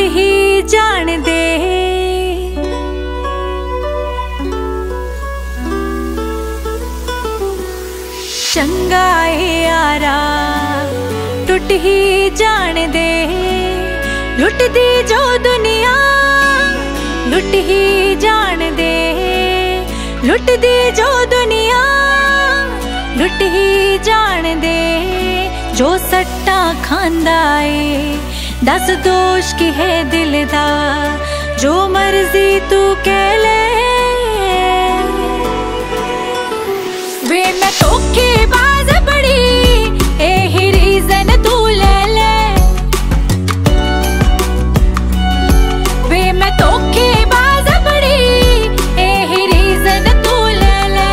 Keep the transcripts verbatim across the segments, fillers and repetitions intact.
ही जान दे। चंगा है यारा टूट ही जान दे। लुट दी जो दुनिया लुट ही जान दे। लुट दी जो दुनिया लुट ही जान दे। जो सट्टा खांदा है दस दोष की है दिल दा। जो मर्जी तू कह ले वे मैं धोखेबाज बड़ी यही रीजन तू ले ले। वे मैं धोखेबाज बड़ी यही रीजन तू ले ले।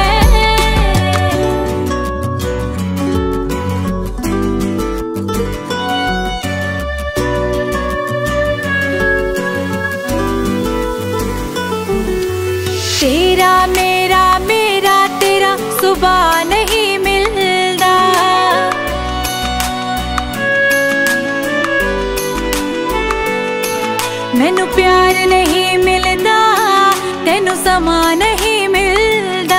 तेरा मेरा मेरा तेरा सुबह नहीं मिलदा। मैनू प्यार नहीं मिलदा तेनू समा नहीं मिलदा।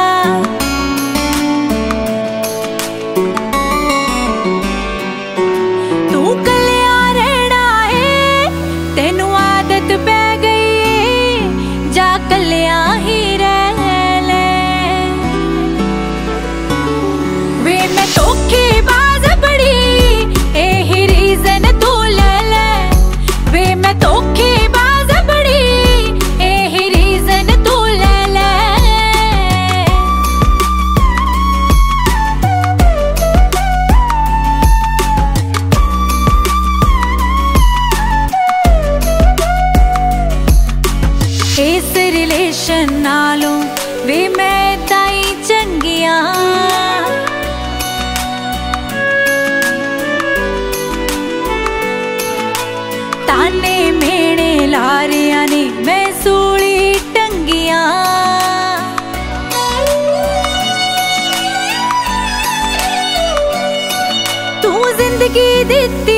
तू कलिया रहना है तेनू आदत पै गई। जा कलिया ही रह ले। वे मैं धोखेबाज बड़ी यही रीजन तू ले ले। वे मैं धोखेबाज बड़ी यही रीजन तू ले ले। इस रिलेशन नालों वे मैं ताई चंगिया। ताने मेणे लारिया ने मैं सूली टंगिया। तू जिंदगी दिती